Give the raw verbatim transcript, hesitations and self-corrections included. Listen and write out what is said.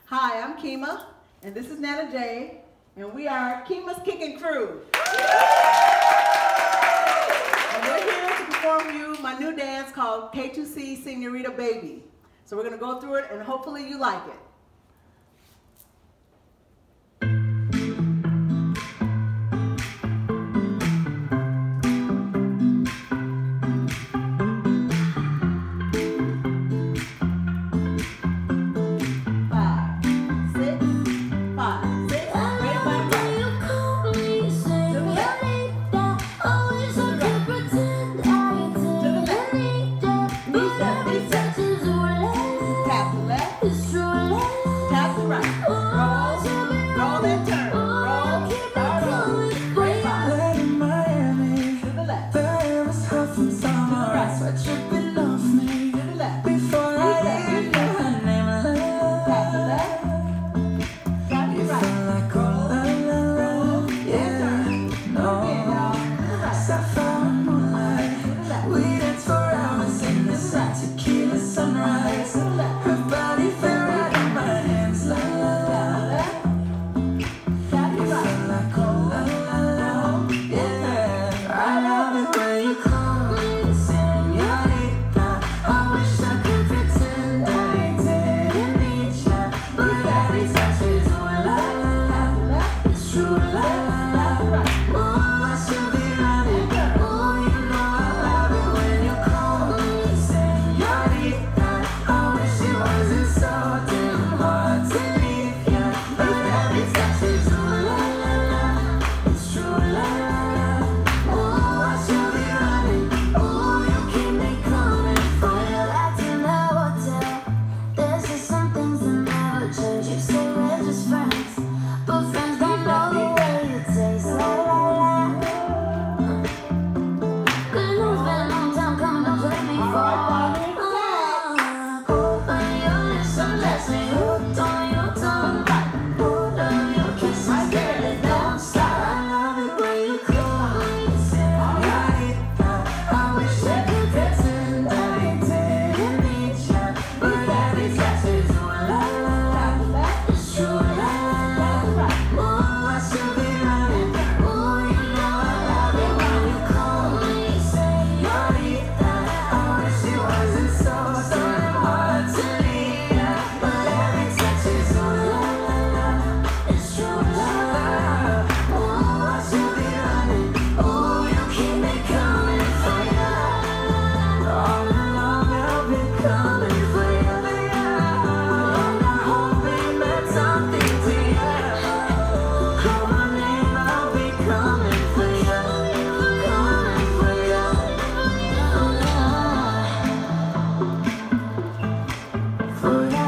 Hi, I'm Keema, and this is Nana J, and we are Keema's Kickin crew. And we're here to perform for you my new dance called K two C Señorita Baby. So we're going to go through it, and hopefully you like it. For